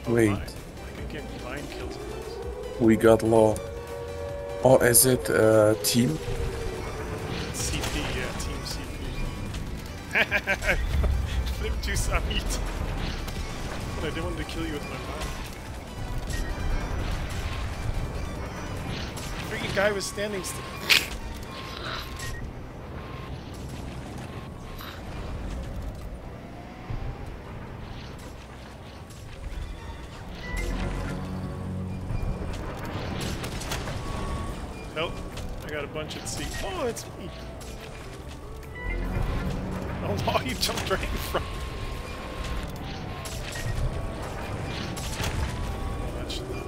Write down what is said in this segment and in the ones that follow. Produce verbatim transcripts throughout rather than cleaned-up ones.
Oh, Wait, mine. I can get combined kills on this. we got law. Oh, is it uh, team? C P, yeah, team C P. Flip to Samit. But I didn't want to kill you with my mouth. Freaking guy was standing still. Help. I got a bunch at sea. Oh, it's me. Oh no, you jumped right in front. Oh, that should not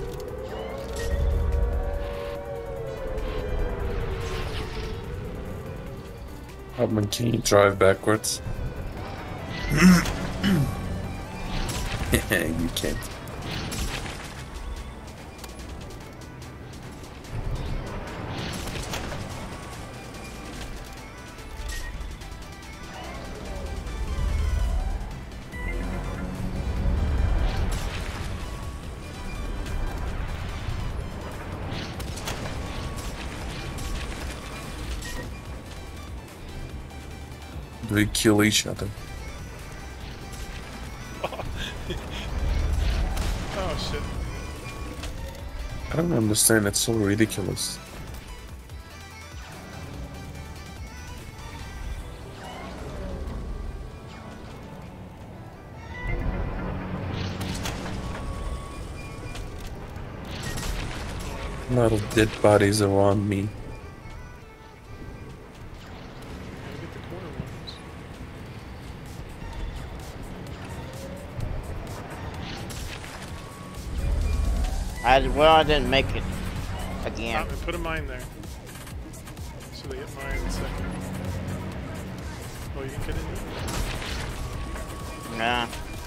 How much can you drive backwards? You can't. We kill each other. Oh shit. I don't understand, it's so ridiculous. A lot of dead bodies around me. I, well, I didn't make it again. Ah, put a mine there. So they get mine in a second. Oh, you can get in there? Nah.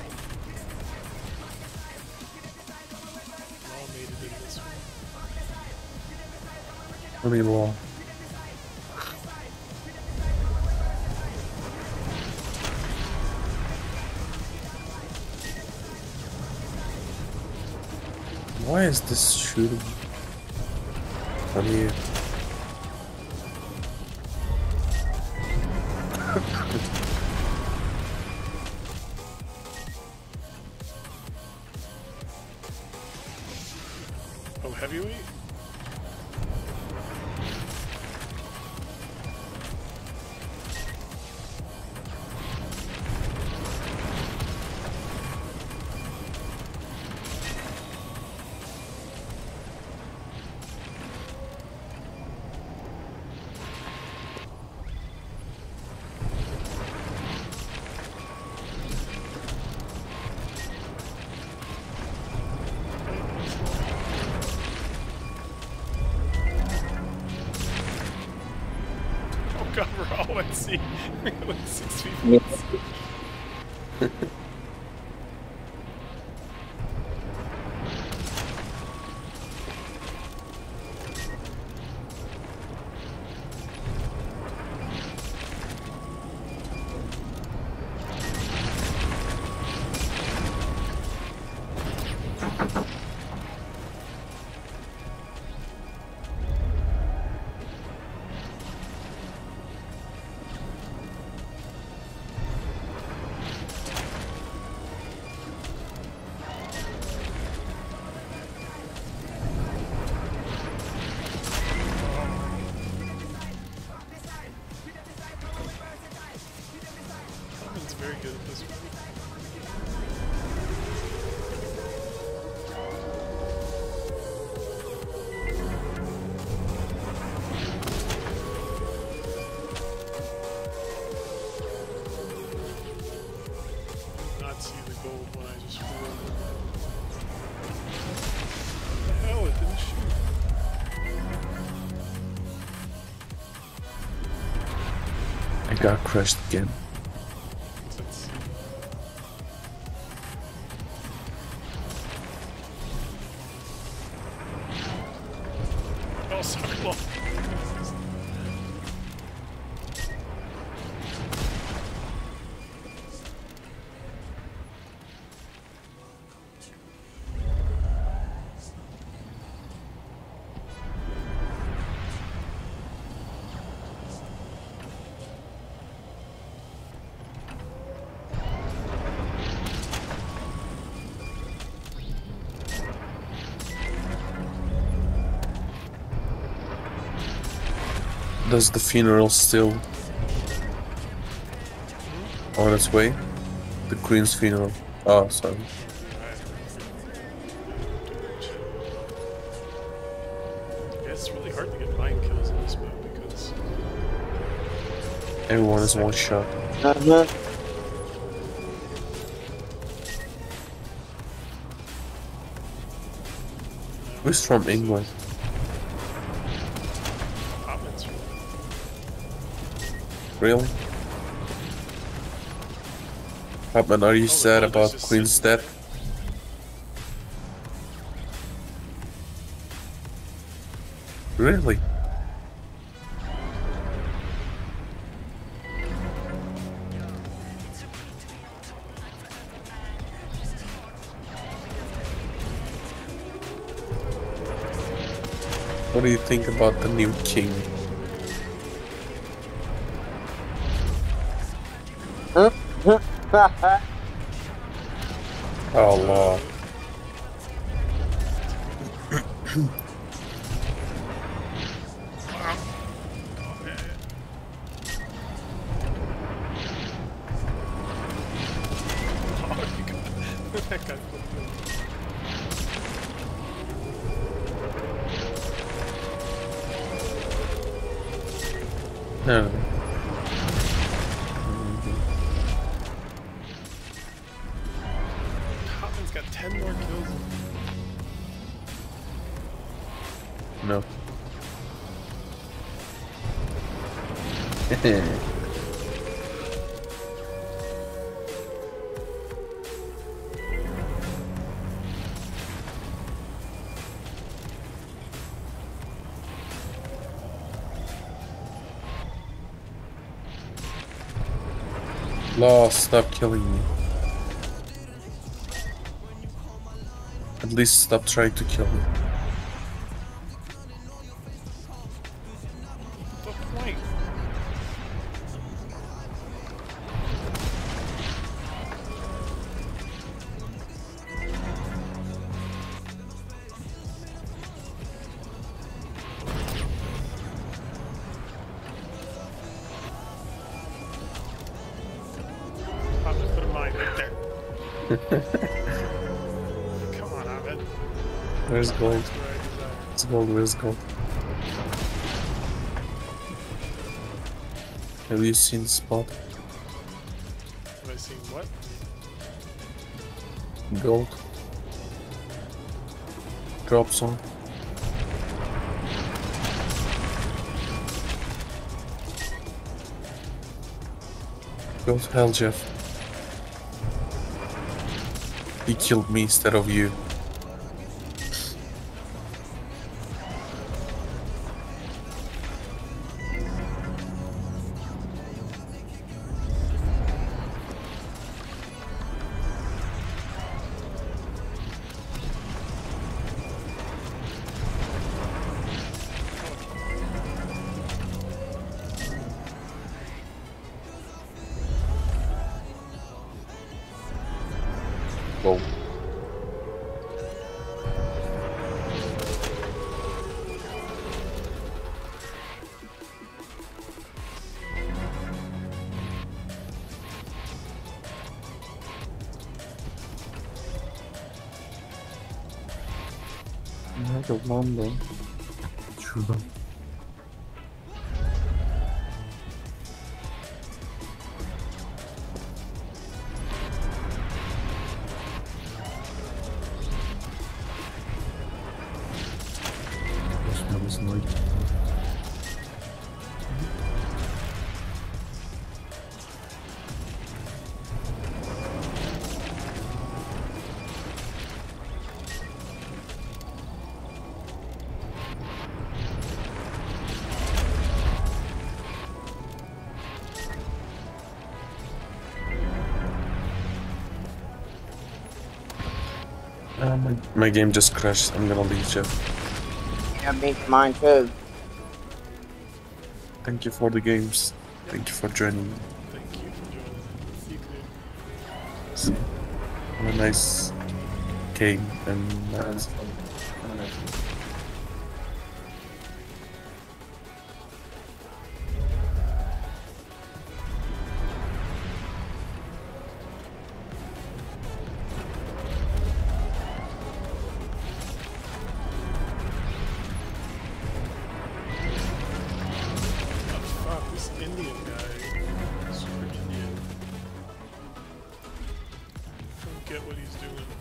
All made it in this one. Let me wall. Why is this shooting from here? Oh, heavyweight? God, we're all at sea. We're like six feet from the sea. Someone's very good at this one. Not see the gold when I just flew over. What the hell? It didn't shoot. I got crushed again. Let's see. Oh, sorry, well. Does the funeral still on its way? The Queen's funeral. Oh, sorry. Yeah, it's really hard to get nine kills in this mode because Everyone is one shot. Uh-huh. Who's from England? Hotman's Really? Hotman, are you Oh, sad the about bonus is Queen's sitting death? Really? What do you think about the new king? Allah. That guy flipped me. No. Hotman's got ten more kills. No. Law, stop killing me. At least stop trying to kill me. The point. Hotman, put a mine right there. Come on, Ahmed. Where's gold? That's where I desire. Where's gold? Where's gold? Have you seen Spot? Have I seen what? Gold. Drop zone. Go to hell, Jeff. He killed me instead of you. Go. Nerede lan be? Şuradan. Osmanlısın oydu. Uh, my, my game just crashed. I'm gonna leave, Jeff. Yeah, beats mine too. Thank you for the games. Thank you for joining. Thank you for joining. You too. So, have a nice game and uh, This Indian guy, super Indian. Don't get what he's doing.